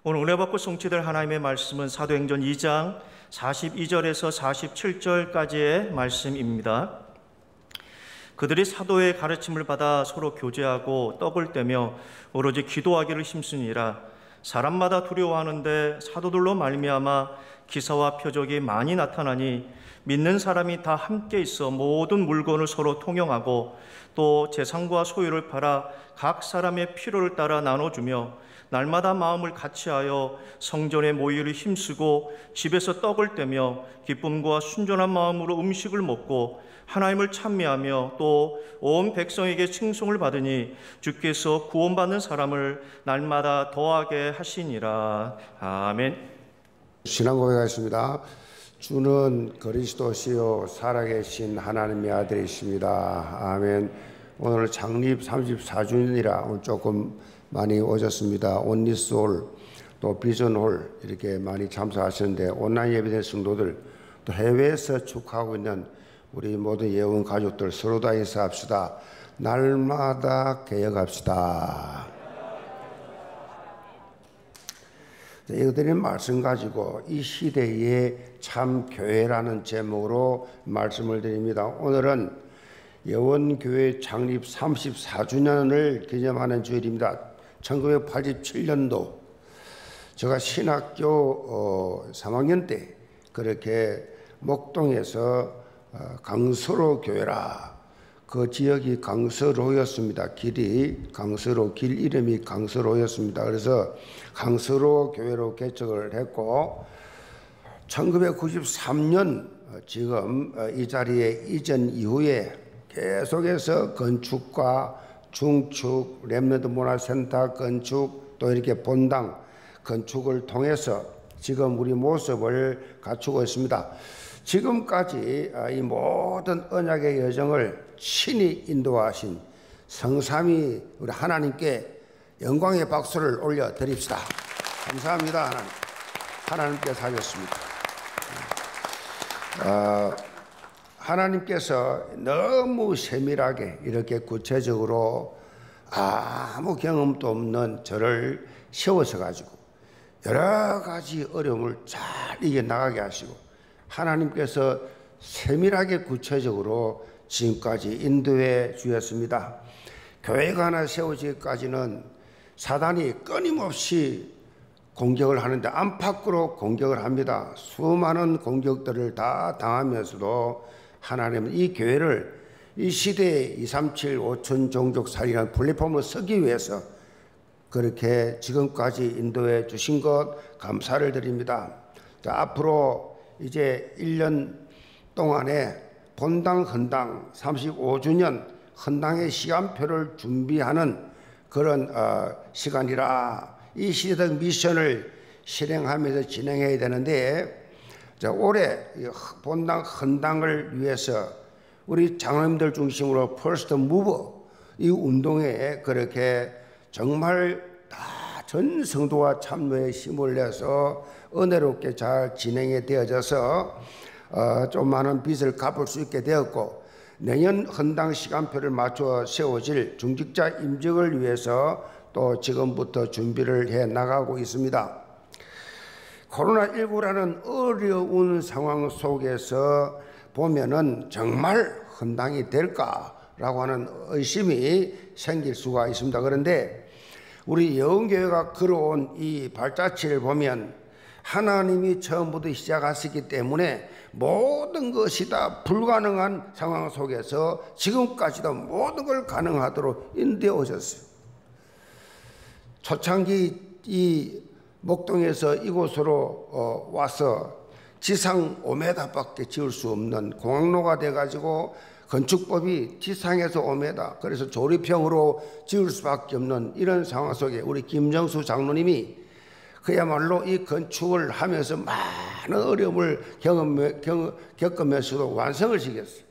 오늘 은혜 받고 성취될 하나님의 말씀은 사도행전 2장 42절에서 47절까지의 말씀입니다. 그들이 사도의 가르침을 받아 서로 교제하고 떡을 떼며 오로지 기도하기를 힘쓰니라. 사람마다 두려워하는데 사도들로 말미암아 기사와 표적이 많이 나타나니 믿는 사람이 다 함께 있어 모든 물건을 서로 통용하고 또 재산과 소유를 팔아 각 사람의 필요를 따라 나눠주며 날마다 마음을 같이하여 성전에 모이기를 힘쓰고 집에서 떡을 떼며 기쁨과 순전한 마음으로 음식을 먹고 하나님을 찬미하며 또 온 백성에게 칭송을 받으니 주께서 구원받는 사람을 날마다 더하게 하시니라. 아멘. 신앙 고백하겠습니다. 주는 그리스도시요 살아계신 하나님의 아들이십니다. 아멘. 오늘 창립 34주년이라 오늘 조금 많이 오셨습니다. 온리스홀 또 비전홀 이렇게 많이 참석하셨는데 온라인 예배된 성도들 또 해외에서 축하하고 있는 우리 모든 예원 가족들 서로 다 인사합시다. 날마다 개혁합시다. 이들의 말씀 가지고 이 시대의 참 교회라는 제목으로 말씀을 드립니다. 오늘은 예원교회 창립 34주년을 기념하는 주일입니다. 1987년도 제가 신학교 3학년 때 그렇게 목동에서 강서로 교회라, 그 지역이 강서로였습니다. 길이 강서로, 길 이름이 강서로였습니다. 그래서 강서로 교회로 개척을 했고 1993년 지금 이 자리에 이전 이후에 계속해서 건축과 중축, 렘넌트 문화센터 건축, 또 이렇게 본당 건축을 통해서 지금 우리 모습을 갖추고 있습니다. 지금까지 이 모든 언약의 여정을 친히 인도하신 성삼위 우리 하나님께 영광의 박수를 올려 드립시다. 감사합니다. 하나님께서 하셨습니다. 하나님께서 너무 세밀하게 이렇게 구체적으로 아무 경험도 없는 저를 세우셔가지고 여러 가지 어려움을 잘 이겨나가게 하시고 하나님께서 세밀하게 구체적으로 지금까지 인도해 주셨습니다. 교회가 하나 세워지기까지는 사단이 끊임없이 공격을 하는데 안팎으로 공격을 합니다. 수많은 공격들을 다 당하면서도 하나님은 이 교회를 이 시대의 237 5천 종족 살리는 플랫폼을 서기 위해서 그렇게 지금까지 인도해 주신 것 감사를 드립니다. 자, 앞으로 이제 1년 동안에 본당 헌당 35주년 헌당의 시간표를 준비하는 그런 시간이라 이 시대적 미션을 실행하면서 진행해야 되는데 자, 올해 본당 헌당을 위해서 우리 장로님들 중심으로 퍼스트 무버 이 운동에 그렇게 정말 다 전 성도가 참여에 힘을 내서 은혜롭게 잘 진행이 되어져서 좀 많은 빚을 갚을 수 있게 되었고 내년 헌당 시간표를 맞춰 세워질 중직자 임직을 위해서 또 지금부터 준비를 해 나가고 있습니다. 코로나19라는 어려운 상황 속에서 보면은 정말 헌당이 될까라고 하는 의심이 생길 수가 있습니다. 그런데 우리 예원교회가 걸어온 이 발자취를 보면 하나님이 처음부터 시작하셨기 때문에 모든 것이 다 불가능한 상황 속에서 지금까지도 모든 걸 가능하도록 인도해 오셨어요. 초창기 이 목동에서 이곳으로 와서 지상 5m밖에 지을 수 없는 공항로가 돼가지고 건축법이 지상에서 5m, 그래서 조립형으로 지을 수밖에 없는 이런 상황 속에 우리 김정수 장로님이 그야말로 이 건축을 하면서 많은 어려움을 겪으면서도 완성을 시켰어요.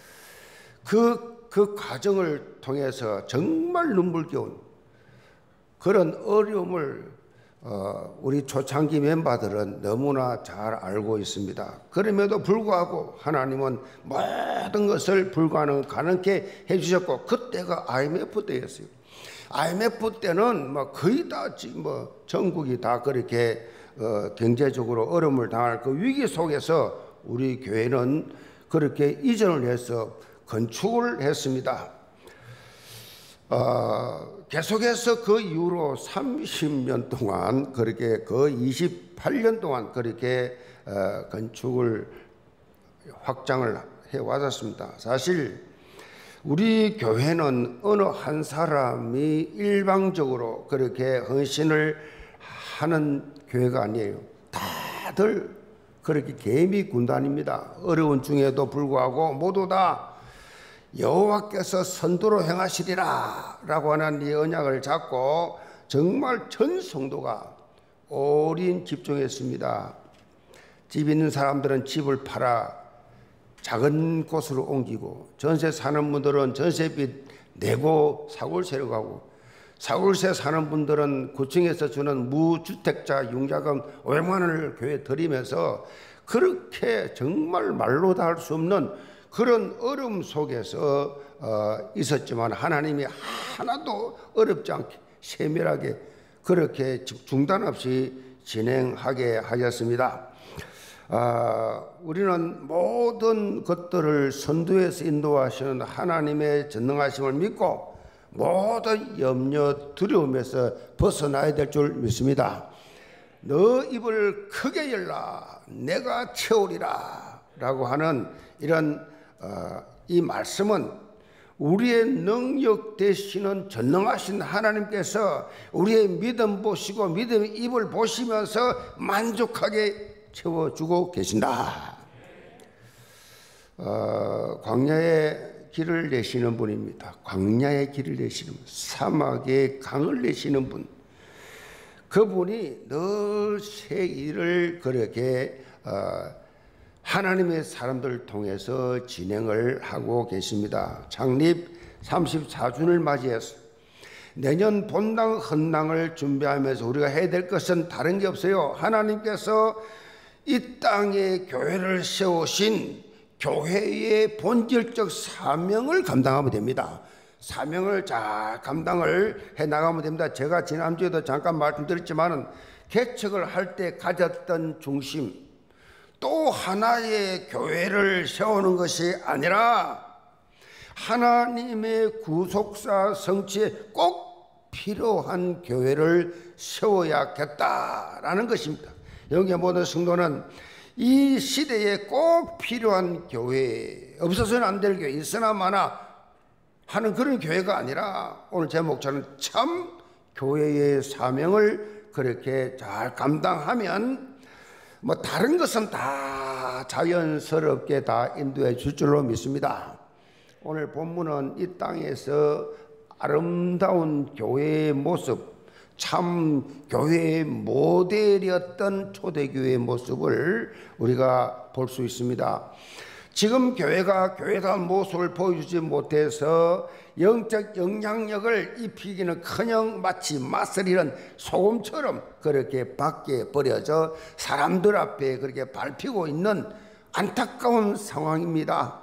그 과정을 통해서 정말 눈물겨운 그런 어려움을 우리 초창기 멤버들은 너무나 잘 알고 있습니다. 그럼에도 불구하고 하나님은 모든 것을 가능케 해주셨고 그때가 IMF 때였어요. IMF 때는 뭐 거의 다 뭐 전국이 다 그렇게 경제적으로 어려움을 당할 그 위기 속에서 우리 교회는 그렇게 이전을 해서 건축을 했습니다. 계속해서 그 이후로 30년 동안 그렇게 거의 28년 동안 그렇게 건축을 확장을 해 왔었습니다. 사실 우리 교회는 어느 한 사람이 일방적으로 그렇게 헌신을 하는 교회가 아니에요. 다들 그렇게 개미 군단입니다. 어려운 중에도 불구하고 모두 다 여호와께서 선도로 행하시리라 라고 하는 이 언약을 잡고 정말 전 성도가 오랜 집중했습니다. 집 있는 사람들은 집을 팔아 작은 곳으로 옮기고, 전세 사는 분들은 전세빚 내고 사골세로 가고, 사골세 사는 분들은 구청에서 주는 무주택자 융자금 500만 원을 교회에 드리면서 그렇게 정말 말로 다 할 수 없는 그런 어려움 속에서 있었지만 하나님이 하나도 어렵지 않게 세밀하게 그렇게 중단 없이 진행하게 하셨습니다. 우리는 모든 것들을 선두에서 인도하시는 하나님의 전능하심을 믿고 모든 염려 두려움에서 벗어나야 될 줄 믿습니다. 너 입을 크게 열라 내가 채우리라 라고 하는 이런 이 말씀은 우리의 능력 되시는 전능하신 하나님께서 우리의 믿음 보시고 믿음의 입을 보시면서 만족하게 채워주고 계신다. 광야의 길을 내시는 분입니다. 광야의 길을 내시는 분, 사막의 강을 내시는 분, 그분이 늘 새 일을 그렇게 하나님의 사람들을 통해서 진행을 하고 계십니다. 창립 34주년을 맞이해서 내년 본당 헌당을 준비하면서 우리가 해야 될 것은 다른 게 없어요. 하나님께서 이 땅에 교회를 세우신 교회의 본질적 사명을 감당하면 됩니다. 사명을 잘 감당을 해나가면 됩니다. 제가 지난주에도 잠깐 말씀드렸지만 개척을 할 때 가졌던 중심, 또 하나의 교회를 세우는 것이 아니라 하나님의 구속사 성취에 꼭 필요한 교회를 세워야겠다라는 것입니다. 여기 모든 성도는 이 시대에 꼭 필요한 교회, 없어서는 안 될 교회, 있으나 마나 하는 그런 교회가 아니라 오늘 제 목차는 참 교회의 사명을 그렇게 잘 감당하면 뭐 다른 것은 다 자연스럽게 다 인도해 줄 줄로 믿습니다. 오늘 본문은 이 땅에서 아름다운 교회의 모습, 참 교회의 모델이었던 초대교회의 모습을 우리가 볼 수 있습니다. 지금 교회가 교회다운 모습을 보여주지 못해서 영적 영향력을 입히기는커녕 마치 맛을 잃은 소금처럼 그렇게 밖에 버려져 사람들 앞에 그렇게 밟히고 있는 안타까운 상황입니다.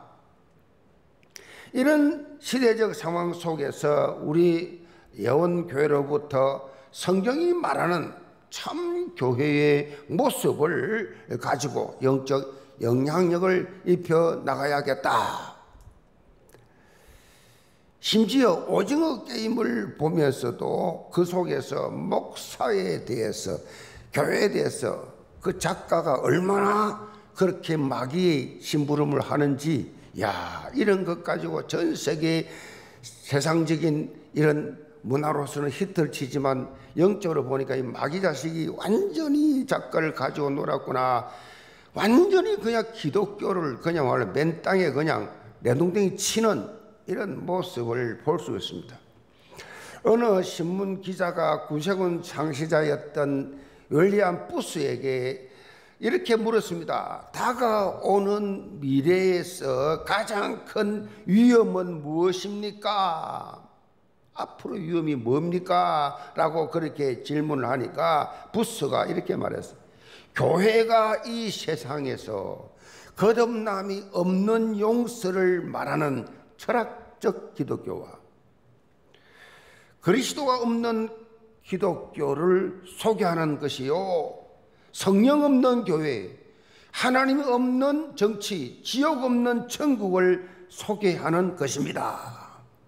이런 시대적 상황 속에서 우리 예원교회로부터 성경이 말하는 참 교회의 모습을 가지고 영적 영향력을 입혀 나가야겠다. 심지어 오징어 게임을 보면서도 그 속에서 목사에 대해서, 교회에 대해서 그 작가가 얼마나 그렇게 마귀의 심부름을 하는지, 이런 것 가지고 전 세계 세상적인 이런 문화로서는 히트를 치지만 영적으로 보니까 이 마귀 자식이 완전히 작가를 가지고 놀았구나. 완전히 그냥 기독교를 그냥 원래 맨 땅에 그냥 내동댕이 치는 이런 모습을 볼 수 있습니다. 어느 신문 기자가 구세군 창시자였던 윌리엄 부스에게 이렇게 물었습니다. 다가오는 미래에서 가장 큰 위험은 무엇입니까? 앞으로 위험이 뭡니까? 라고 그렇게 질문을 하니까 부스가 이렇게 말했어요. 교회가 이 세상에서 거듭남이 없는 용서를 말하는 철학적 기독교와 그리스도가 없는 기독교를 소개하는 것이요, 성령 없는 교회, 하나님 없는 정치, 지옥 없는 천국을 소개하는 것입니다.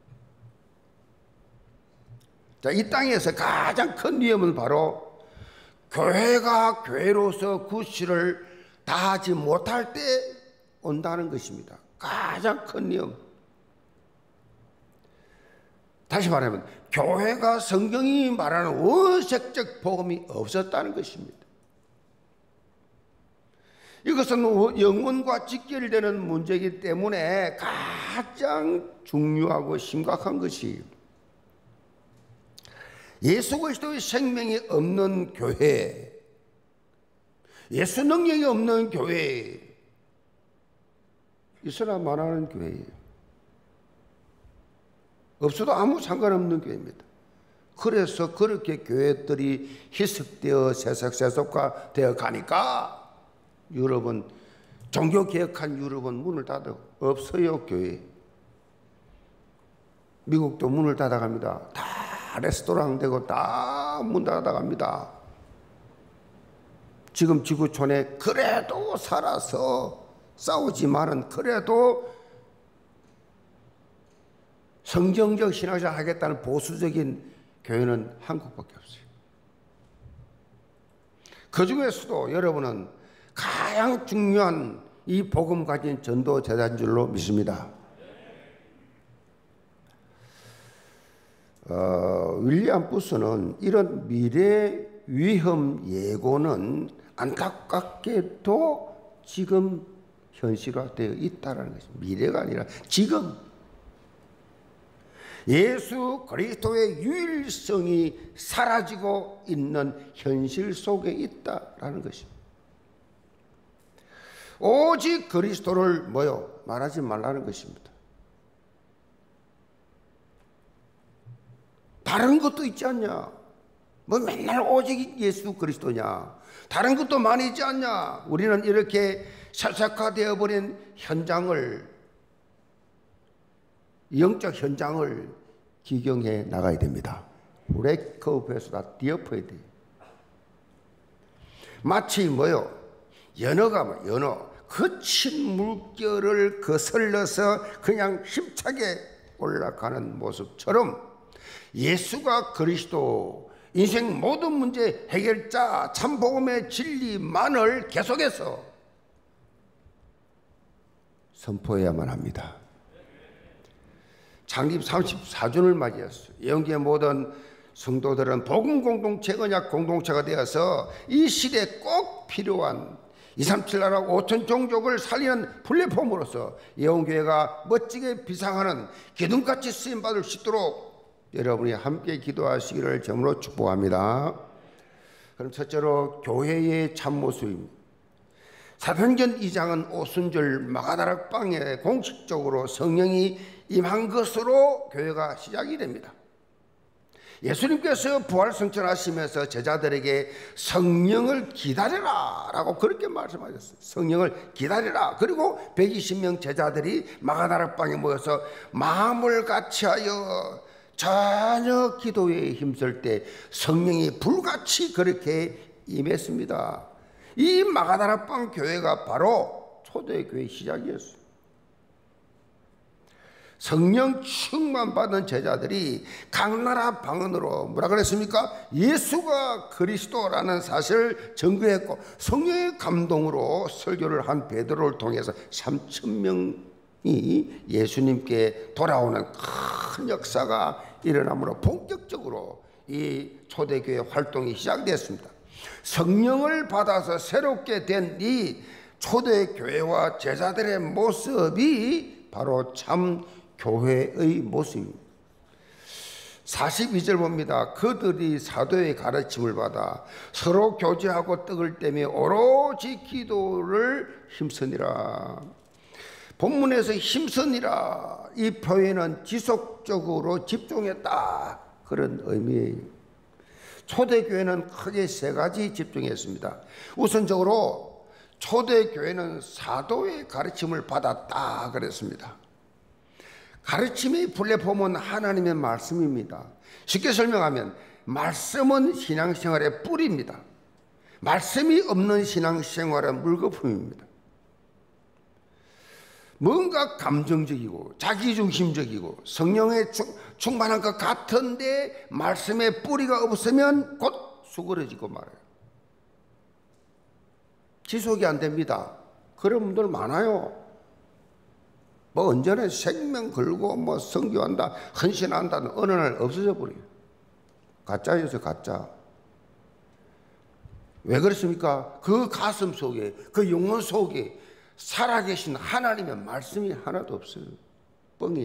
자, 이 땅에서 가장 큰 위험은 바로 교회가 교회로서 구실을 다하지 못할 때 온다는 것입니다. 가장 큰 위험. 다시 말하면 교회가 성경이 말하는 원색적 복음이 없었다는 것입니다. 이것은 영혼과 직결되는 문제이기 때문에 가장 중요하고 심각한 것이, 예수 그리스도의 생명이 없는 교회, 예수 능력이 없는 교회, 있으나 말하는 교회예요. 없어도 아무 상관없는 교회입니다. 그래서 그렇게 교회들이 희석되어 세속화 되어 가니까 유럽은, 종교개혁한 유럽은 문을 닫아 없어요. 교회. 미국도 문을 닫아갑니다. 다 레스토랑 되고 다 문 닫아갑니다. 지금 지구촌에 그래도 살아서 싸우지만은 그래도 성경적 신앙생활 하겠다는 보수적인 교회는 한국밖에 없어요. 그 중에서도 여러분은 가장 중요한 이 복음 가진 전도 제자인 줄로 믿습니다. 윌리엄 부스는 이런 미래 위험 예고는 안타깝게도 지금 현실화되어 있다는 것입니다. 미래가 아니라 지금 예수 그리스도의 유일성이 사라지고 있는 현실 속에 있다라는 것입니다. 오직 그리스도를 말하지 말라는 것입니다. 다른 것도 있지 않냐? 맨날 오직 예수 그리스도냐? 다른 것도 많이 있지 않냐? 우리는 이렇게 세속화되어 버린 현장을, 영적 현장을 기경해 나가야 됩니다. 브레이크업해서 다 뒤엎어야 돼요. 마치 연어가 연어 거친 물결을 거슬러서 그냥 힘차게 올라가는 모습처럼 예수가 그리스도, 인생 모든 문제 해결자, 참복음의 진리만을 계속해서 선포해야만 합니다. 창립 34주년을 맞이했어요. 영계 모든 성도들은 복음 공동체, 언약 공동체가 되어서 이 시대에 꼭 필요한 237 나라 5천 종족을 살리는 플랫폼으로서 예언교회가 멋지게 비상하는 기둥같이 쓰임받을 수 있도록 여러분이 함께 기도하시기를 점으로 축복합니다. 그럼 첫째로 교회의 참모습입니다. 사도행전 2장은 오순절 마가다락방에 공식적으로 성령이 임한 것으로 교회가 시작이 됩니다. 예수님께서 부활승천하시면서 제자들에게 성령을 기다려라 라고 그렇게 말씀하셨어요. 성령을 기다려라. 그리고 120명 제자들이 마가다락방에 모여서 마음을 같이하여 전혀 기도에 힘쓸 때 성령이 불같이 그렇게 임했습니다. 이 마가다락방 교회가 바로 초대교회의 시작이었어요. 성령 충만 받은 제자들이 각 나라 방언으로 뭐라 그랬습니까? 예수가 그리스도라는 사실을 전거했고, 성령의 감동으로 설교를 한 베드로를 통해서 3,000명이 예수님께 돌아오는 큰 역사가 일어나므로 본격적으로 이 초대교회 활동이 시작됐습니다. 성령을 받아서 새롭게 된 이 초대교회와 제자들의 모습이 바로 참 교회의 모습입니다. 42절 봅니다. 그들이 사도의 가르침을 받아 서로 교제하고 떡을 떼며 오로지 기도를 힘쓰니라. 본문에서 힘쓰니라 이 표현은 지속적으로 집중했다 그런 의미예요. 초대교회는 크게 세 가지 집중했습니다. 우선적으로 초대교회는 사도의 가르침을 받았다 그랬습니다. 가르침의 플랫폼은 하나님의 말씀입니다. 쉽게 설명하면 말씀은 신앙생활의 뿌리입니다. 말씀이 없는 신앙생활은 물거품입니다. 뭔가 감정적이고 자기중심적이고 성령에 충만한 것 같은데 말씀의 뿌리가 없으면 곧 수그러지고 말아요. 지속이 안 됩니다. 그런 분들 많아요. 뭐 언제나 생명 걸고 뭐 선교한다 헌신한다는 어느 날 없어져 버려요. 가짜였어요. 가짜. 왜 그렇습니까? 그 가슴 속에, 그 영혼 속에 살아계신 하나님의 말씀이 하나도 없어요. 뻥이야.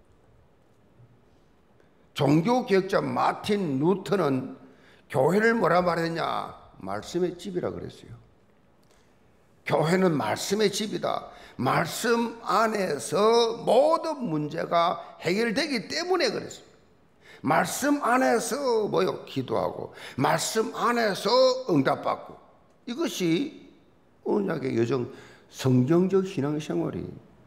종교개혁자 마틴 루터는 교회를 뭐라 말했냐? 말씀의 집이라 그랬어요. 교회는 말씀의 집이다. 말씀 안에서 모든 문제가 해결되기 때문에 그랬어요. 말씀 안에서 뭐요? 기도하고 말씀 안에서 응답받고, 이것이 언약의 여정 성경적 신앙생활이에요.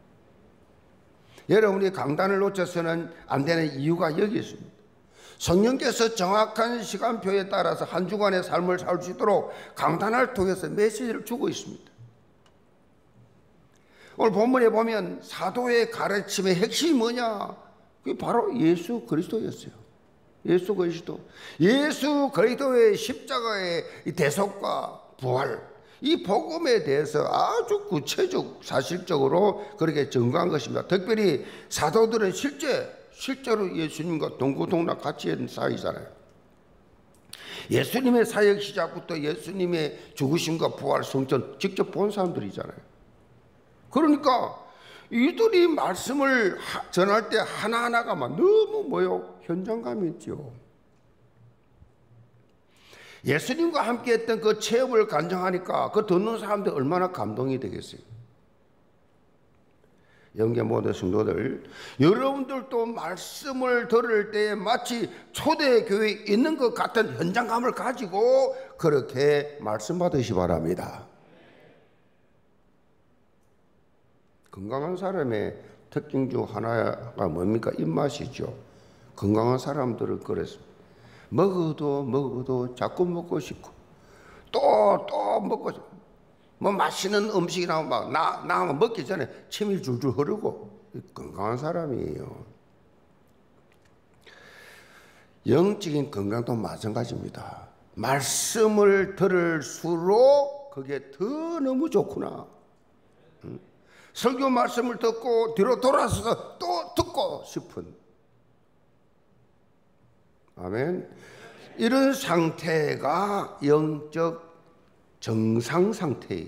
여러분이 강단을 놓쳐서는 안 되는 이유가 여기 있습니다. 성령께서 정확한 시간표에 따라서 한 주간의 삶을 살 수 있도록 강단을 통해서 메시지를 주고 있습니다. 오늘 본문에 보면 사도의 가르침의 핵심이 뭐냐? 그게 바로 예수 그리스도였어요. 예수 그리스도. 예수 그리스도의 십자가의 대속과 부활, 이 복음에 대해서 아주 구체적 사실적으로 그렇게 증거한 것입니다. 특별히 사도들은 실제로 예수님과 동고동락 같이 했던 사이잖아요. 예수님의 사역 시작부터 예수님의 죽으심과 부활, 성전 직접 본 사람들이잖아요. 그러니까 이들이 말씀을 전할 때 하나하나가 막 너무 현장감이 있죠. 예수님과 함께 했던 그 체험을 간증하니까 그 듣는 사람들 얼마나 감동이 되겠어요. 영계 모든 성도들, 여러분들도 말씀을 들을 때 마치 초대교회에 있는 것 같은 현장감을 가지고 그렇게 말씀 받으시 바랍니다. 건강한 사람의 특징 중 하나가 뭡니까? 입맛이죠. 건강한 사람들은 그랬습니다. 먹어도 자꾸 먹고 싶고 또 먹고 싶고, 뭐 맛있는 음식이 나오면 나오면 먹기 전에 침이 줄줄 흐르고, 건강한 사람이에요. 영적인 건강도 마찬가지입니다. 말씀을 들을수록 그게 더 너무 좋구나. 설교 말씀을 듣고 뒤로 돌아서서 또 듣고 싶은, 아멘. 이런 상태가 영적 정상 상태예요.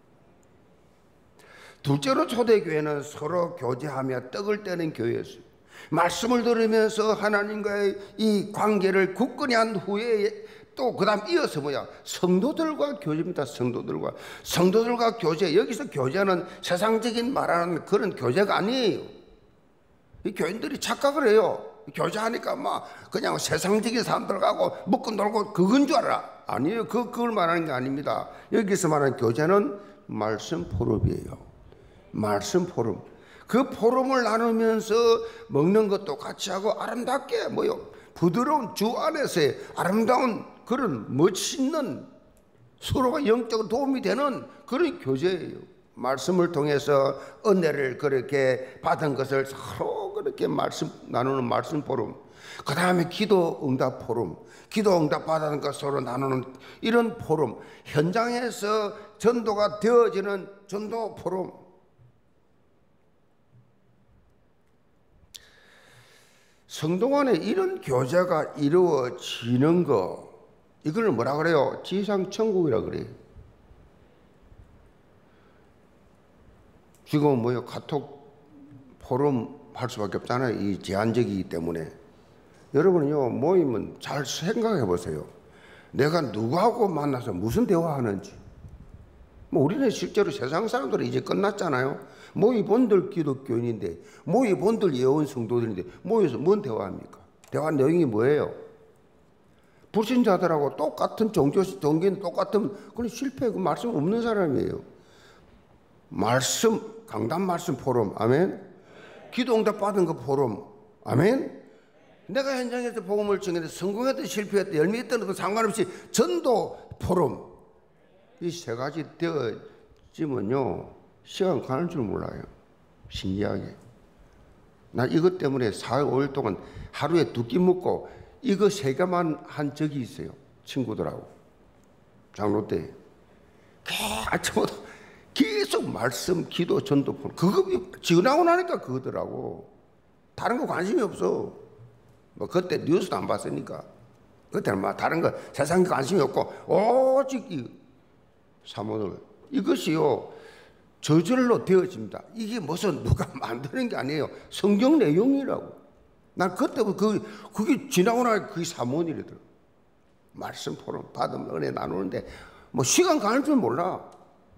둘째로 초대교회는 서로 교제하며 떡을 떼는 교회였어요. 말씀을 들으면서 하나님과의 이 관계를 굳건히 한 후에 또 그 다음 이어서 성도들과 교제입니다. 성도들과 교제. 여기서 교제는 세상적인 말하는 그런 교제가 아니에요. 이 교인들이 착각을 해요. 교제하니까 그냥 세상적인 사람들하고 먹고 놀고 그건 줄 알아. 아니에요. 그걸 말하는 게 아닙니다. 여기서 말하는 교제는 말씀 포럼이에요. 말씀 포럼. 그 포럼을 나누면서 먹는 것도 같이 하고 아름답게 부드러운 주 안에서의 아름다운 그런 멋있는, 서로가 영적으로 도움이 되는 그런 교제예요. 말씀을 통해서 은혜를 그렇게 받은 것을 서로 그렇게 나누는 말씀 포럼. 그 다음에 기도 응답 포럼. 기도 응답 받은 것 서로 나누는 이런 포럼. 현장에서 전도가 되어지는 전도 포럼. 성도 간에 이런 교제가 이루어지는 거, 이걸 뭐라 그래요? 지상천국이라 그래요. 지금 카톡 포럼 할 수밖에 없잖아요. 이 제한적이기 때문에. 여러분은요, 모이면 잘 생각해 보세요. 내가 누구하고 만나서 무슨 대화하는지. 우리는 실제로 세상 사람들은 이제 끝났잖아요. 모이 본들 기독교인인데, 모이 본들 예언 성도들인데 모여서 뭔 대화합니까? 대화 내용이 뭐예요? 불신자들하고 똑같은 종교는 똑같은 그런 실패, 그 말씀 없는 사람이에요. 강단 말씀 포럼. 아멘. 기도 응답 받은 거 보름. 아멘. 내가 현장에서 복음을 전했는데 성공했든 실패했든 열매했든 어떤 상관없이 전도 보름. 이 세 가지 되어지면요 시간 가는 줄 몰라요. 신기하게. 나 이것 때문에 4일 5일 동안 하루에 2끼 먹고 이거 3개만 한 적이 있어요. 친구들하고 장로 때 아침부터 계속 말씀, 기도, 전도 그거 지나고 나니까 그거더라고. 다른 거 관심이 없어. 뭐 그때 뉴스도 안 봤으니까. 그때는 막 다른 거 세상에 관심이 없고 오직 이 사모들 이것이요 저절로 되어집니다. 이게 무슨 누가 만드는 게 아니에요. 성경 내용이라고. 난 그때부터 그게 지나고 나니까 그게 사모니래더라고. 말씀 포럼 받으면 은혜 나누는데 뭐 시간 가는 줄 몰라.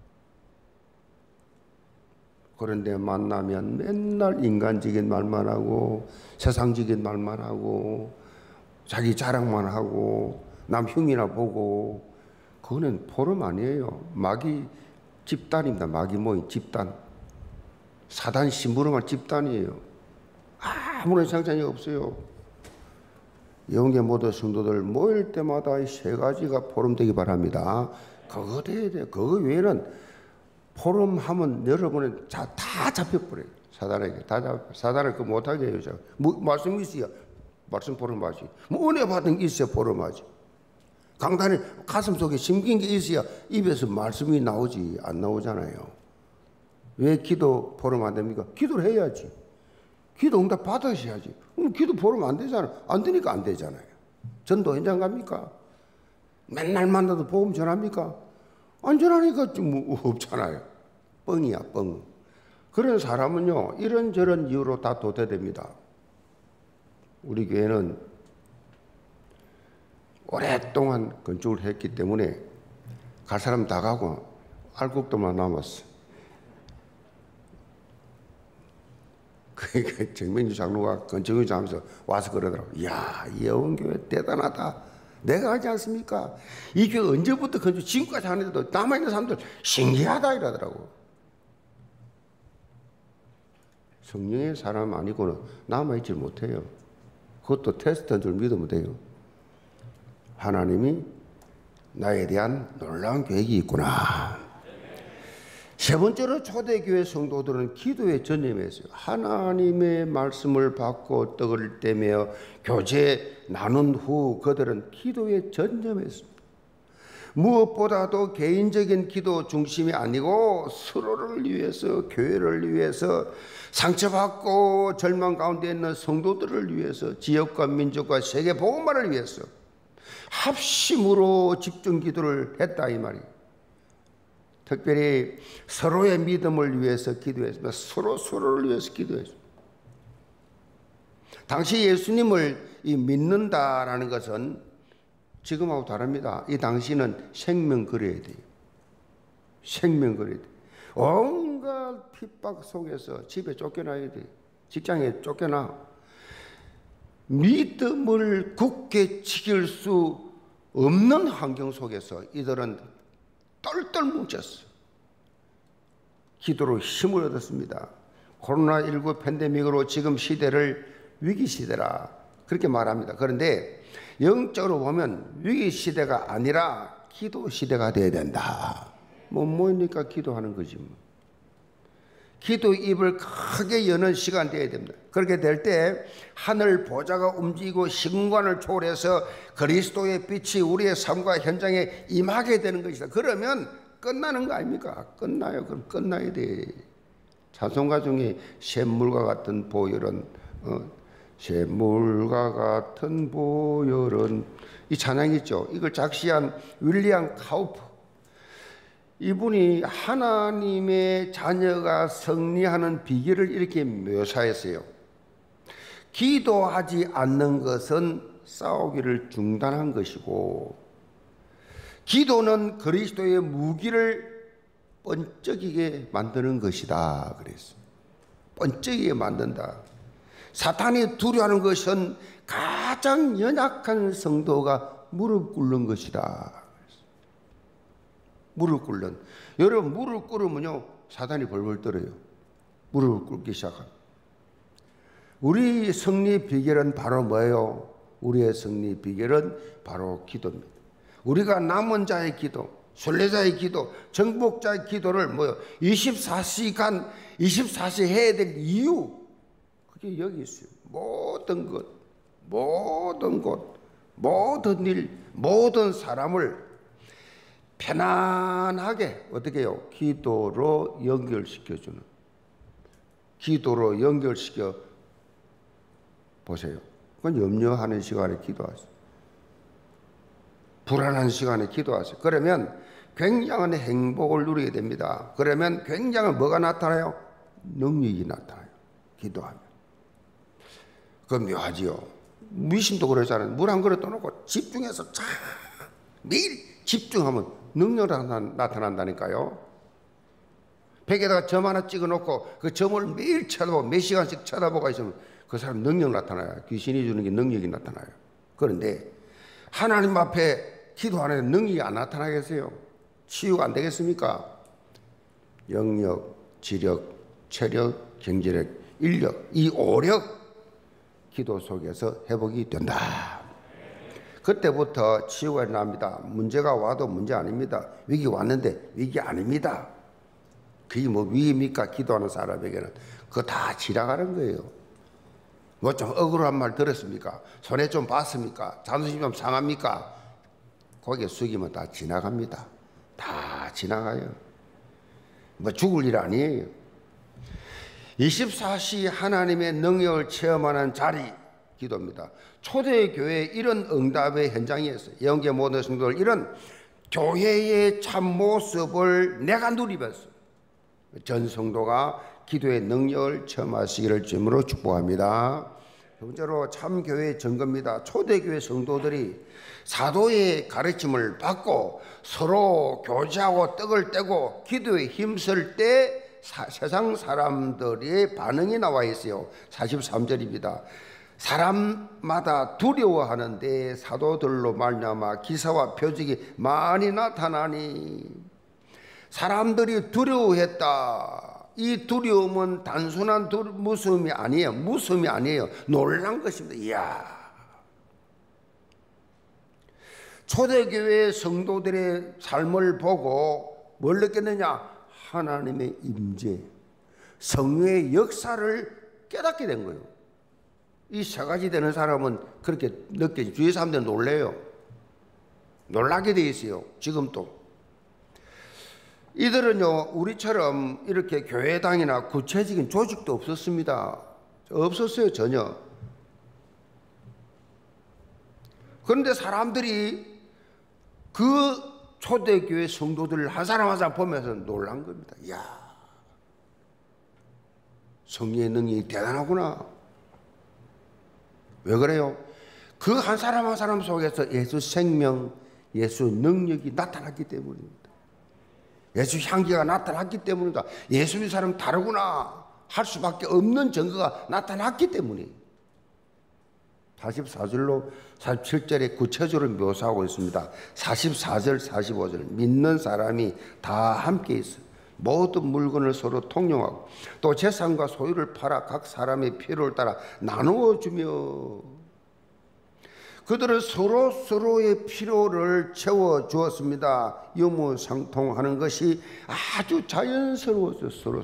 그런데 만나면 맨날 인간적인 말만 하고 세상적인 말만 하고 자기 자랑만 하고 남 흉이나 보고 그거는 포럼 아니에요. 마귀 집단입니다. 마귀 모임 집단. 사단 심부름한 집단이에요. 아무런 상관이 없어요. 영계 모든 성도들 모일 때마다 이 3가지가 포럼되기 바랍니다. 그거 돼야 돼요. 그거 외에는 포럼하면 여러분은 다 잡혀버려요. 사단에게 다 잡혀. 사단을 그 못하게 해요. 뭐 말씀이 있어야 말씀 포럼하지. 뭐 은혜 받은 게 있어야 포럼하지. 강단에 가슴 속에 심긴 게 있어야 입에서 말씀이 나오지. 안 나오잖아요. 왜 기도 포럼 안 됩니까? 기도를 해야지. 기도 응답 받으셔야지. 기도 포럼 안 되잖아. 안 되니까 안 되잖아요. 전도 현장 갑니까? 맨날 만나도 복음 전합니까? 안 전하니까 뭐 없잖아요. 뻥이야 뻥. 그런 사람은요 이런저런 이유로 다 도태됩니다. 우리 교회는 오랫동안 건축을 했기 때문에 갈 사람 다 가고 알곡도만 남았어. 그러니까 정명주 장로가 건축을 하면서 와서 그러더라고. 이야, 이 여원교회 대단하다. 내가 하지 않습니까? 이 교회 언제부터 건축 지금까지 하는데도 남아있는 사람들 신기하다 이러더라고. 성령의 사람 아니고는 남아있지 못해요. 그것도 테스트인 줄 믿으면 돼요. 하나님이 나에 대한 놀라운 계획이 있구나. 세 번째로 초대교회 성도들은 기도에 전념했어요. 하나님의 말씀을 받고 떡을 떼며 교제 나눈 후 그들은 기도에 전념했습니다. 무엇보다도 개인적인 기도 중심이 아니고 서로를 위해서, 교회를 위해서, 상처받고 절망 가운데 있는 성도들을 위해서, 지역과 민족과 세계 복음화를 위해서 합심으로 집중 기도를 했다 이 말이에요. 특별히 서로의 믿음을 위해서 기도했습니다. 서로를 위해서 기도했습니다. 당시 예수님을 믿는다라는 것은 지금하고 다릅니다. 이 당시는 생명 걸어야 돼요. 생명 걸어야 돼요. 온갖 핍박 속에서 집에 쫓겨나야 돼요. 직장에 쫓겨나. 믿음을 굳게 지킬 수 없는 환경 속에서 이들은 똘똘 뭉쳤어. 기도로 힘을 얻었습니다. 코로나19 팬데믹으로 지금 시대를 위기시대라 그렇게 말합니다. 그런데 영적으로 보면 위기시대가 아니라 기도시대가 돼야 된다. 뭐니까 기도하는 거지 뭐. 기도 입을 크게 여는 시간 되어야 됩니다. 그렇게 될 때 하늘 보좌가 움직이고 시공간을 초월해서 그리스도의 빛이 우리의 삶과 현장에 임하게 되는 것이다. 그러면 끝나는 거 아닙니까? 끝나요. 그럼 끝나야 돼. 찬송가 중에 샘물과 같은 보혈은 샘물과 같은 보혈은 이 찬양 있죠. 이걸 작시한 윌리엄 카우프. 이분이 하나님의 자녀가 승리하는 비결을 이렇게 묘사했어요. 기도하지 않는 것은 싸우기를 중단한 것이고 기도는 그리스도의 무기를 번쩍이게 만드는 것이다 그랬어요. 번쩍이게 만든다. 사탄이 두려워하는 것은 가장 연약한 성도가 무릎 꿇는 것이다. 무릎 꿇는. 여러분 무릎 꿇으면요 사단이 벌벌 떨어요. 무릎을 꿇기 시작합니다. 우리 승리 비결은 바로 뭐예요? 우리의 승리 비결은 바로 기도입니다. 우리가 남은 자의 기도, 순례자의 기도, 정복자의 기도를 24시간 24시 해야 될 이유, 그게 여기 있어요. 모든 것, 모든 곳, 모든 일, 모든 사람을 편안하게 어떻게 해요? 기도로 연결시켜주는, 기도로 연결시켜 보세요. 그건 염려하는 시간에 기도하세요. 불안한 시간에 기도하세요. 그러면 굉장한 행복을 누리게 됩니다. 그러면 굉장한 뭐가 나타나요? 능력이 나타나요. 기도하면. 그건 묘하지요. 미신도 그러잖아요. 물 한 그릇 떠놓고 집중해서 쫙 매일 집중하면 능력이 나타난다니까요. 벽에다가 점 하나 찍어놓고 그 점을 매일 쳐다보고 몇 시간씩 쳐다보고 있으면 그 사람 능력 나타나요. 귀신이 주는 게 능력이 나타나요. 그런데 하나님 앞에 기도하는데 능력이 안 나타나겠어요? 치유가 안 되겠습니까? 영력, 지력, 체력, 경제력, 인력, 이 5력 기도 속에서 회복이 된다. 그때부터 치유가 일어납니다. 문제가 와도 문제 아닙니다. 위기 왔는데 위기 아닙니다. 그게 뭐 위기입니까? 기도하는 사람에게는 그거 다 지나가는 거예요. 뭐 좀 억울한 말 들었습니까? 손해 좀 봤습니까? 자존심 좀 상합니까? 고개 숙이면 다 지나갑니다. 다 지나가요. 뭐 죽을 일 아니에요. 24시 하나님의 능력을 체험하는 자리, 기도입니다. 초대교회 이런 응답의 현장이었어요. 영계 모든 성도들 이런 교회의 참 모습을 내가 누리면서 전 성도가 기도의 능력을 체험하시기를 주님으로 축복합니다. 두 번째로 참 교회의 증거입니다. 초대교회 성도들이 사도의 가르침을 받고 서로 교제하고 떡을 떼고 기도에 힘쓸 때 세상 사람들의 반응이 나와 있어요. 43절입니다. 사람마다 두려워하는데 사도들로 말미암아 기사와 표적이 많이 나타나니. 사람들이 두려워했다. 이 두려움은 단순한 무서움이 아니에요. 무서움이 아니에요. 놀란 것입니다. 이야. 초대교회 성도들의 삶을 보고 뭘 느꼈느냐? 하나님의 임재, 성령의 역사를 깨닫게 된 거예요. 이 세 가지 되는 사람은 그렇게 느껴지. 주위 사람들은 놀래요. 놀라게 돼 있어요. 지금도. 이들은요, 우리처럼 이렇게 교회당이나 구체적인 조직도 없었습니다. 없었어요, 전혀. 그런데 사람들이 그 초대교회 성도들을 한 사람 한 사람 보면서 놀란 겁니다. 이야, 성령의 능력이 대단하구나. 왜 그래요? 그 한 사람 한 사람 속에서 예수 생명, 예수 능력이 나타났기 때문입니다. 예수 향기가 나타났기 때문이다. 예수 믿는 사람 다르구나 할 수밖에 없는 증거가 나타났기 때문이에요. 44절로 47절에 구체적으로 묘사하고 있습니다. 44절, 45절 믿는 사람이 다 함께 있어요. 모든 물건을 서로 통용하고 또 재산과 소유를 팔아 각 사람의 필요를 따라 나누어 주며 그들은 서로의 필요를 채워 주었습니다. 유무상통하는 것이 아주 자연스러웠어요. 서로.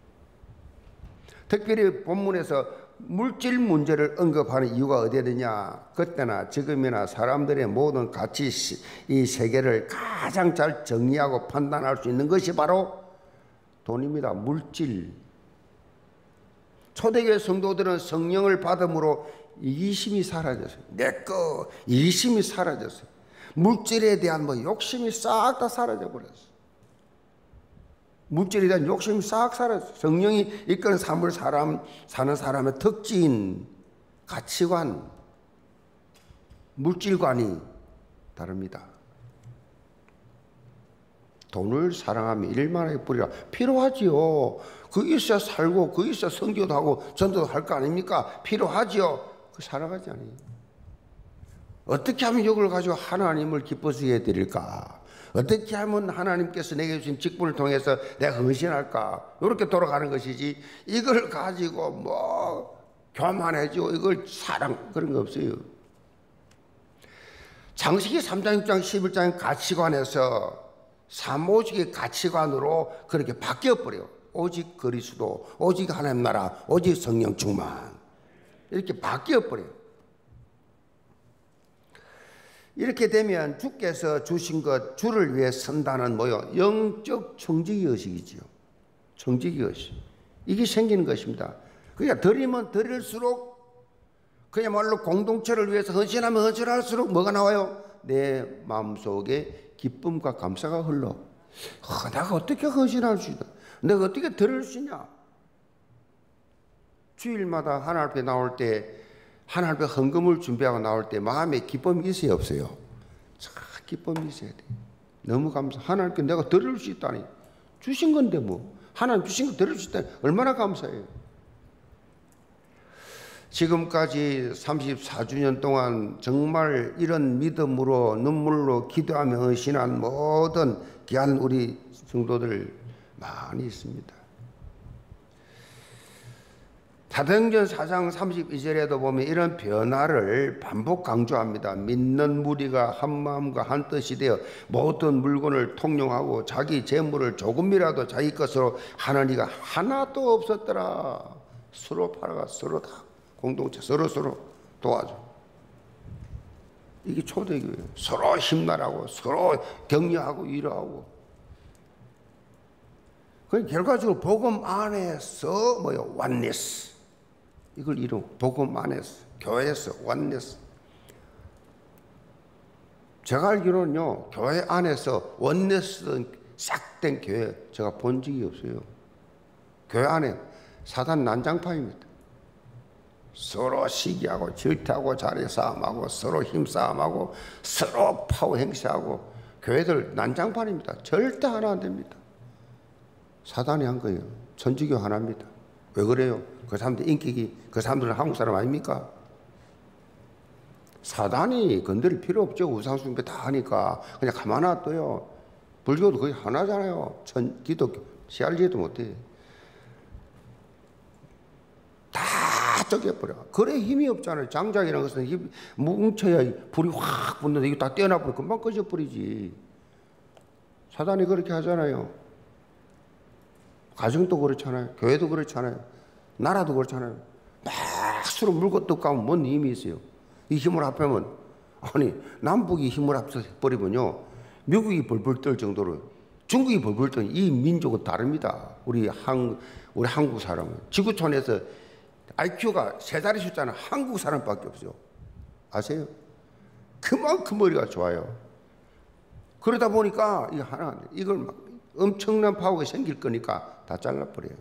특별히 본문에서 물질 문제를 언급하는 이유가 어디에 되냐? 그때나 지금이나 사람들의 모든 가치 이 세계를 가장 잘 정리하고 판단할 수 있는 것이 바로 돈입니다. 물질. 초대교회 성도들은 성령을 받음으로 이기심이 사라졌어요. 내꺼 이기심이 사라졌어요. 물질에 대한 욕심이 싹 다 사라져 버렸어요. 물질에 대한 욕심이 싹 사라졌어요. 성령이 이끄는 삶을 사는 사람의 특징, 가치관, 물질관이 다릅니다. 돈을 사랑하며 일만하게 뿌리라. 필요하지요. 그 있어야 살고 그 있어야 선교도 하고 전도도 할 거 아닙니까? 필요하지요. 그 살아가지 않아요. 어떻게 하면 이걸 가지고 하나님을 기쁘시게 해드릴까? 어떻게 하면 하나님께서 내게 주신 직분을 통해서 내가 헌신할까? 이렇게 돌아가는 것이지 이걸 가지고 교만해지고 이걸 사랑 그런 거 없어요. 창세기 3장, 6장, 11장 가치관에서 사모직의 가치관으로 그렇게 바뀌어버려요. 오직 그리스도, 오직 하나님 나라, 오직 성령 충만 이렇게 바뀌어버려요. 이렇게 되면 주께서 주신 것, 주를 위해 선다는 뭐요? 영적 청지기의식이지요. 청지기의식. 이게 생기는 것입니다. 그러니까 드리면 드릴수록 그야말로 공동체를 위해서 헌신하면 헌신할수록 뭐가 나와요? 내 마음속에 기쁨과 감사가 흘러. 내가 어떻게 헌신할 수 있다? 내가 어떻게 드릴 수 있냐? 주일마다 하나님 앞에 나올 때 하나님 앞에 헌금을 준비하고 나올 때 마음에 기쁨이 있어요, 없어요? 참 기쁨이 있어야 돼. 너무 감사. 하나님께 내가 드릴 수 있다니. 주신 건데 뭐. 하나님 주신 거 드릴 수 있다니. 얼마나 감사해요. 지금까지 34주년 동안 정말 이런 믿음으로 눈물로 기도하며 헌신한 모든 귀한 우리 성도들 많이 있습니다. 사도행전 4장 32절에도 보면 이런 변화를 반복 강조합니다. 믿는 무리가 한 마음과 한 뜻이 되어 모든 물건을 통용하고 자기 재물을 조금이라도 자기 것으로 하는 이가 하나도 없었더라. 서로 팔아가 서로 다 공동체 서로 도와줘. 이게 초대교회예요. 서로 힘나라고 서로 격려하고 위로하고. 그 결과적으로 복음 안에서 뭐요? oneness. 이걸 이루 복음 안에서 교회에서 oneness. 제가 알기로는요 교회 안에서 oneness 싹 된 교회 제가 본 적이 없어요. 교회 안에 사단 난장판입니다. 서로 시기하고 질투하고 자리 싸움하고 서로 힘싸움하고 서로 파워 행사하고 교회들 난장판입니다. 절대 하나 안 됩니다. 사단이 한 거예요. 천주교 하나입니다. 왜 그래요? 그 사람들 인격이 그 사람들은 한국 사람 아닙니까? 사단이 건드릴 필요 없죠. 우상숭배 다 하니까 그냥 가만 놔둬요. 불교도 거의 하나잖아요. 기독교 씨알지도 못해. 다 쪼개버려. 그래 힘이 없잖아요. 장작이라는 것은 힘 뭉쳐야 불이 확 붙는데 이거 다 떼어놔버려 금방 꺼져버리지. 사단이 그렇게 하잖아요. 가정도 그렇잖아요. 교회도 그렇잖아요. 나라도 그렇잖아요. 막 서로 물고 뜯가면 뭔 힘이 있어요. 이 힘을 합하면 아니 남북이 힘을 합쳐버리면요 미국이 벌벌 떨 정도로 중국이 벌벌 떨 이 민족은 다릅니다. 우리 한국 사람은 지구촌에서 IQ가 세 자리 숫자는 한국 사람밖에 없어요. 아세요? 그만큼 머리가 좋아요. 그러다 보니까 이걸 막 엄청난 파워가 생길 거니까 다 잘라버려요.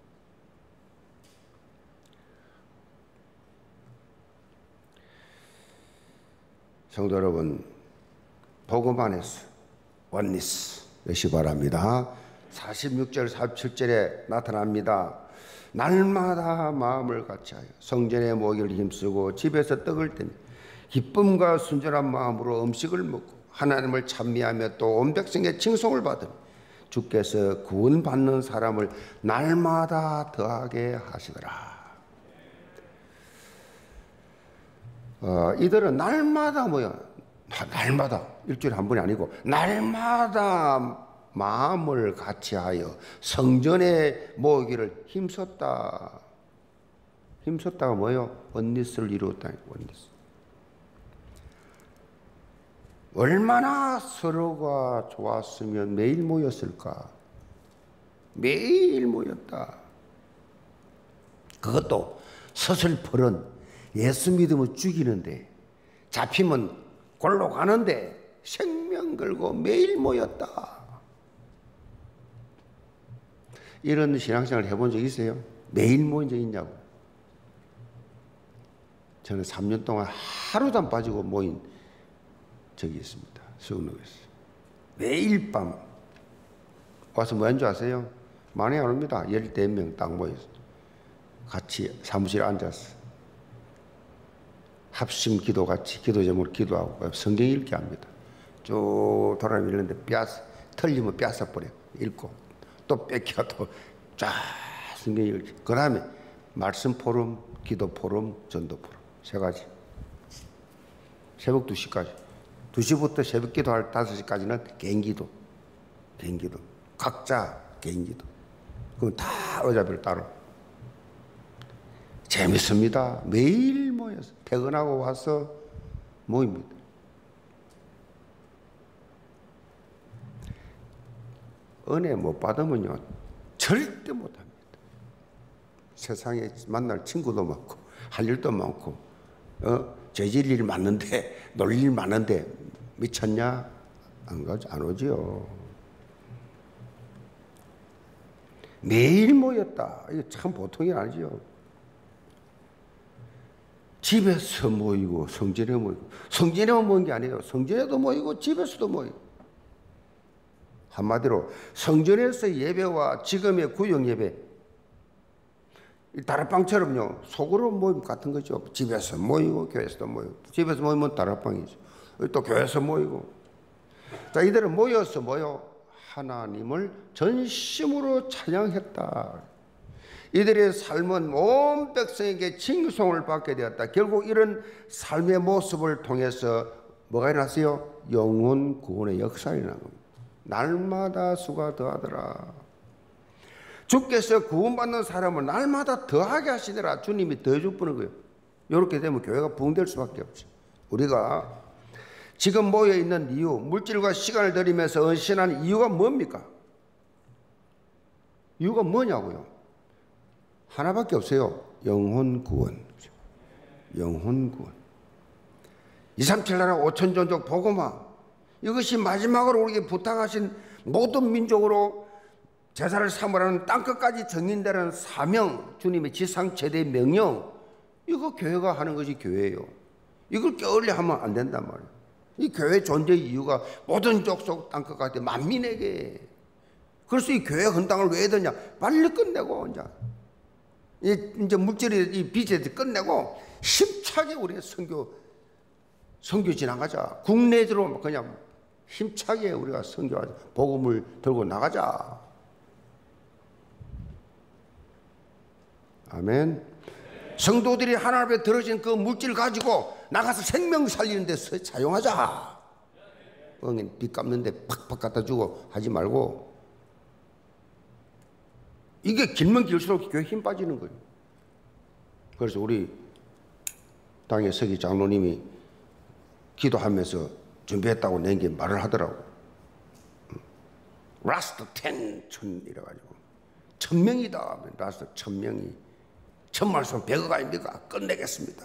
성도 여러분, 복음 안에서 원리스 여시 바랍니다. 46절 47절에 나타납니다. 날마다 마음을 같이하여 성전에 모이기를 힘쓰고 집에서 떡을 떼며 기쁨과 순전한 마음으로 음식을 먹고 하나님을 찬미하며 또 온 백성의 칭송을 받으며 주께서 구원받는 사람을 날마다 더하게 하시더라. 이들은 날마다 날마다 일주일에 한 번이 아니고 날마다 마음을 같이하여 성전에 모이기를 힘썼다. 힘썼다가 뭐예요? 원리스를 이루었다. 원리스. 얼마나 서로가 좋았으면 매일 모였을까? 매일 모였다. 그것도 서슬퍼런 예수 믿으면 죽이는데 잡히면 골로 가는데 생명 걸고 매일 모였다. 이런 신앙생활 해본 적 있어요? 매일 모인 적 있냐고. 저는 3년 동안 하루도 안 빠지고 모인 적이 있습니다. 수능에서 매일 밤 와서 뭐 한 줄 아세요? 많이 안 옵니다. 14명 딱 모여서 같이 사무실에 앉아서 합심 기도 같이 기도 제목으로 기도하고 성경 읽기 합니다. 쭉 돌아다니면 읽는데 틀리면 뺏어버려. 읽고 또 뺏겨 또 쫙 성경 읽기. 그 다음에 말씀 포럼, 기도 포럼, 전도 포럼 3가지. 새벽 2시까지. 2시부터 새벽 기도할 5시까지는 개인기도. 각자 개인기도. 그건 다 의자별 따로. 재밌습니다. 매일 모여서 퇴근하고 와서 모입니다. 은혜 못 받으면요 절대 못합니다. 세상에 만날 친구도 많고 할 일도 많고 죄질 일 많은데 놀 일 많은데 미쳤냐? 안 오지요. 매일 모였다. 이거 참 보통이 아니죠. 집에서 모이고 성전에 모이고, 성전에만 모인 게 아니에요. 성전에도 모이고 집에서도 모이고. 한마디로 성전에서 예배와 지금의 구역 예배, 다락방처럼요 속으로 모임 같은 거죠. 집에서 모이고 교회에서도 모이고. 집에서 모이면 다락방이죠. 또 교회에서 모이고. 자, 이들은 모여서 하나님을 전심으로 찬양했다. 이들의 삶은 온 백성에게 칭송을 받게 되었다. 결국 이런 삶의 모습을 통해서 뭐가 일어났어요? 영혼 구원의 역사가 일어난 겁니다. 날마다 수가 더하더라. 주께서 구원받는 사람을 날마다 더하게 하시더라. 주님이 더해줄 뿐인 거예요. 이렇게 되면 교회가 부흥될 수밖에 없죠. 우리가 지금 모여있는 이유, 물질과 시간을 들이면서 헌신하는 이유가 뭡니까? 이유가 뭐냐고요? 하나밖에 없어요. 영혼 구원. 영혼 구원. 237 나라 5천 종족 복음화. 이것이 마지막으로 우리에게 부탁하신 모든 민족으로 제사를 삼으라는 땅끝까지 정인되는 사명, 주님의 지상 최대 명령, 이거 교회가 하는 것이 교회예요. 이걸 게을리 하면 안 된단 말이에요. 이 교회 존재의 이유가 모든 족속 땅끝까지 만민에게. 그래서 이 교회 헌당을 왜 해야 되냐? 빨리 끝내고 이제 물질이 이 빚에 끝내고 힘차게 우리가 선교 지나가자. 국내적으로 그냥 힘차게 우리가 선교하자. 복음을 들고 나가자. 아멘. 성도들이 하나님 앞에 들어진 그 물질 가지고 나가서 생명 살리는 데 사용하자. 빚 갚는데 팍팍 갖다 주고 하지 말고. 이게 길면 길수록 교회 힘 빠지는 거예요. 그래서 우리 당의 서기 장로님이 기도하면서 준비했다고 낸 게 말을 하더라고. 라스트 10,000 이래가지고 1,000명이다. 라스트 1,000명이 1,000말씀 100억 아닙니까? 끝내겠습니다.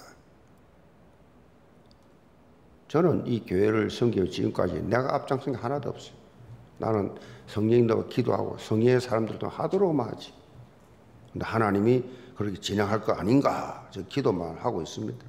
저는 이 교회를 섬기고 지금까지 내가 앞장선 게 하나도 없어요. 나는 성령님들과 기도하고 성령의 사람들도 하도록만 하지. 근데 하나님이 그렇게 진행할 거 아닌가? 저 기도만 하고 있습니다.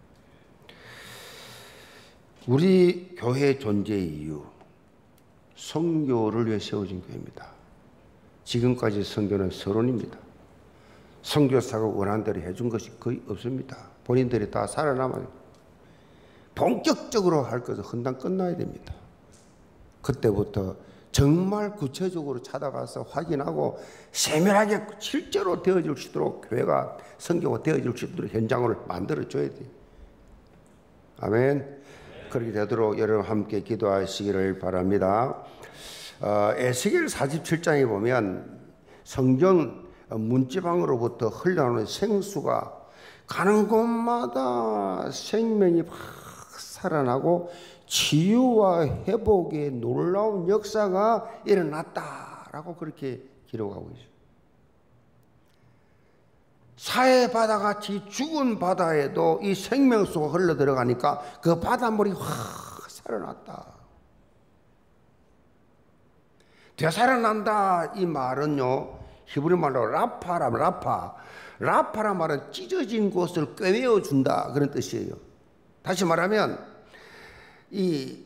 우리 교회 존재의 이유, 선교를 위해 세워진 교회입니다. 지금까지 선교는 서론입니다. 선교사가 원하는 대로 해준 것이 거의 없습니다. 본인들이 다 살아남아요. 본격적으로 할 것은 헌당 끝나야 됩니다. 그때부터 정말 구체적으로 찾아가서 확인하고 세밀하게 실제로 되어질 수 있도록 교회가 선교가 되어질 수 있도록 현장을 만들어줘야 돼요. 아멘. 그렇게 되도록 여러분 함께 기도하시기를 바랍니다. 에스겔 47장에 보면 성경 문지방으로부터 흘러나오는 생수가 가는 곳마다 생명이 막 살아나고 치유와 회복의 놀라운 역사가 일어났다라고 그렇게 기록하고 있어요. 사해 바다같이 죽은 바다에도 이 생명수가 흘러 들어가니까 그 바닷물이 확 살아났다. 되살아난다 이 말은요, 히브리 말로 라파라 말은 찢어진 곳을 꿰매어 준다 그런 뜻이에요. 다시 말하면 이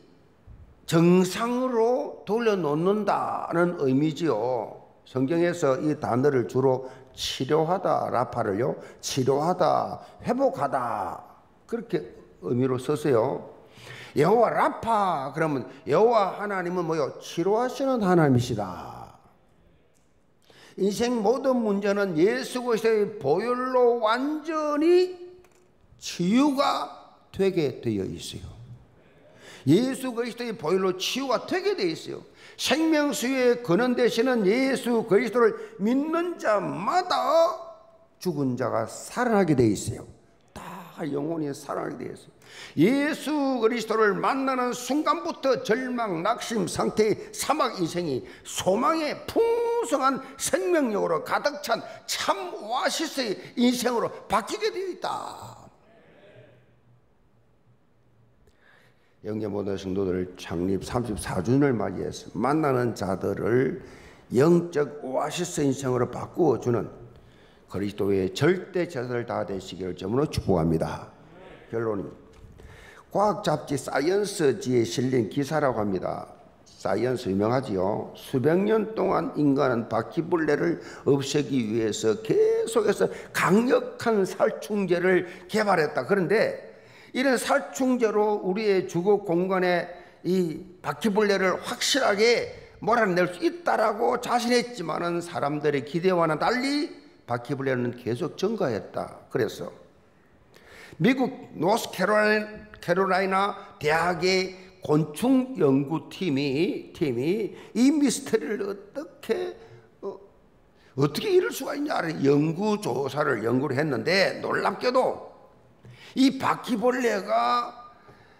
정상으로 돌려놓는다는 의미지요. 성경에서 이 단어를 주로 치료하다, 라파를요, 치료하다, 회복하다 그렇게 의미로 썼어요. 여호와 라파 그러면 여호와 하나님은 뭐요? 치료하시는 하나님이시다. 인생 모든 문제는 예수 그리스도의 보혈로 완전히 치유가 되게 되어 있어요. 예수 그리스도의 보혈로 치유가 되게 되어 있어요. 생명수의 근원 되시는 예수 그리스도를 믿는 자마다 죽은 자가 살아나게 되어 있어요. 다 영혼이 살아나게 되어 있어요. 예수 그리스도를 만나는 순간부터 절망, 낙심 상태의 사막 인생이 소망의 풍성한 생명력으로 가득 찬 참 오아시스의 인생으로 바뀌게 되어 있다. 영계 모든 성도들 창립 34주년을 맞이해서 만나는 자들을 영적 오아시스 인생으로 바꾸어주는 그리스도의 절대 제자들 다 되시기를 점으로 축복합니다. 결론입니다. 과학 잡지 사이언스지에 실린 기사라고 합니다. 사이언스 유명하지요. 수백 년 동안 인간은 바퀴벌레를 없애기 위해서 계속해서 강력한 살충제를 개발했다. 그런데 이런 살충제로 우리의 주거 공간에 이 바퀴벌레를 확실하게 몰아낼 수 있다라고 자신했지만은 사람들의 기대와는 달리 바퀴벌레는 계속 증가했다. 그래서 미국 노스캐롤라이나 대학의 곤충 연구팀이 이 미스터리를 어떻게 이럴 수가 있냐를 연구를 했는데, 놀랍게도 이 바퀴벌레가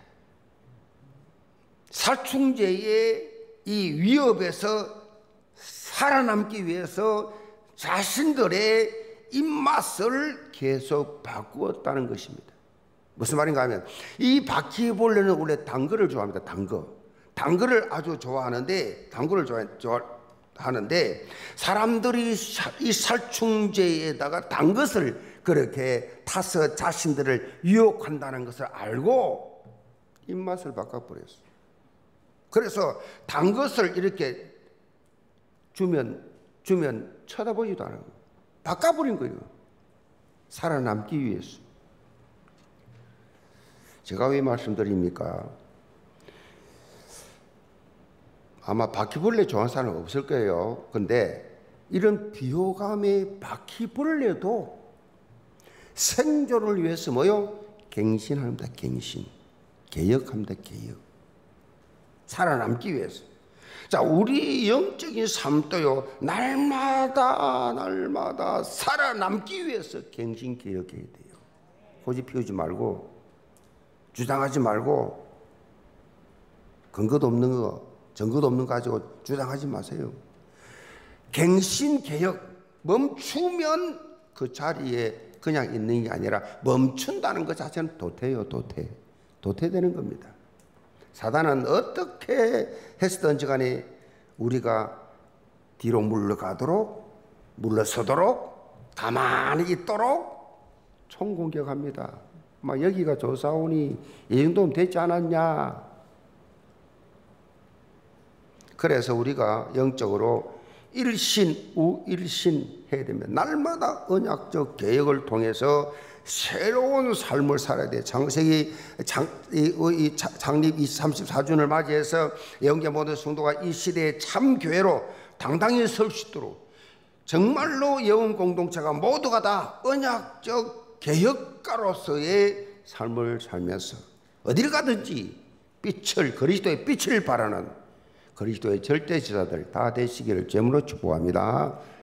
살충제의 이 위협에서 살아남기 위해서 자신들의 입맛을 계속 바꾸었다는 것입니다. 무슨 말인가 하면, 이 바퀴벌레는 원래 단 거를 좋아합니다. 단 거를 아주 좋아하는데, 사람들이 이 살충제에다가 단 것을 그렇게 타서 자신들을 유혹한다는 것을 알고 입맛을 바꿔버렸어요. 그래서 단 것을 이렇게 주면 쳐다보지도 않아요. 바꿔버린 거예요. 살아남기 위해서. 제가 왜 말씀드립니까? 아마 바퀴벌레 좋아하는 사람은 없을 거예요. 근데 이런 비호감의 바퀴벌레도 생존을 위해서 갱신합니다. 개혁합니다. 살아남기 위해서. 자, 우리 영적인 삶도요, 날마다 살아남기 위해서 갱신 개혁해야 돼요. 고집 피우지 말고, 주장하지 말고, 근거도 없는 거, 증거도 없는 거 가지고 주장하지 마세요. 갱신 개혁, 멈추면 그 자리에 그냥 있는 게 아니라 멈춘다는 것 자체는 도태되는 겁니다. 사단은 어떻게 했든지 간에 우리가 뒤로 물러서도록 가만히 있도록 총공격합니다. 막 여기가 조사오니 이 정도면 되지 않았냐. 그래서 우리가 영적으로 일신 해야 됩니다. 날마다 언약적 개혁을 통해서 새로운 삶을 살아야 돼요. 창세기 창립 34주년을 맞이해서 영계 모든 성도가 이 시대의 참 교회로 당당히 설 수 있도록 정말로 영혼 공동체가 모두가 다 언약적 개혁가로서의 삶을 살면서 어디를 가든지 그리스도의 빛을 바라는 그리스도의 절대 제자들 다 되시기를 제물로 축복합니다.